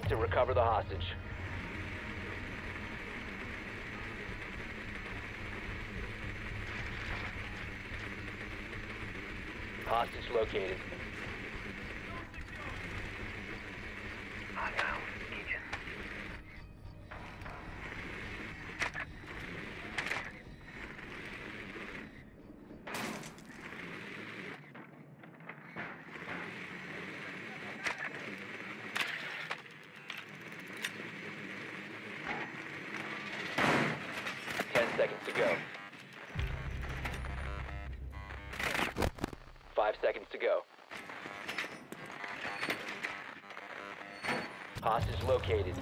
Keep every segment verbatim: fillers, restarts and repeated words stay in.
to recover the hostage. Hostage located. Ten seconds to go. Five seconds to go. Hostage located.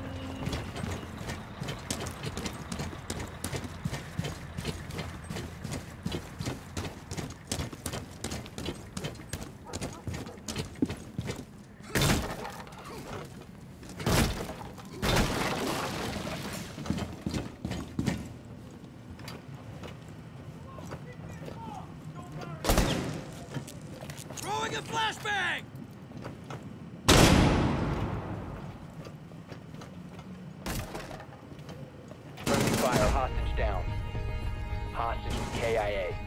Throwing a flashbang! Friendly fire, hostage down. Hostage with K I A.